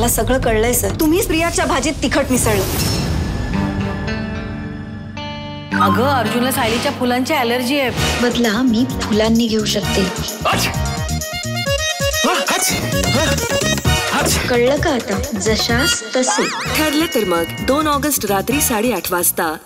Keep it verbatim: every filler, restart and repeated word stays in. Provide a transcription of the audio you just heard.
मला सगळं कळलंय सर. तुम्हीच प्रियाच्या भाजीत तिखट मिसळलं. अगं अर्जुनला सायलीच्या फुलांची ॲलर्जी आहे. बदला मी फुलांनी घेऊ शकते. कळलं का आता? जशास तसे. ठरले तर मग दोन ऑगस्ट रात्री साडेआठ वाजता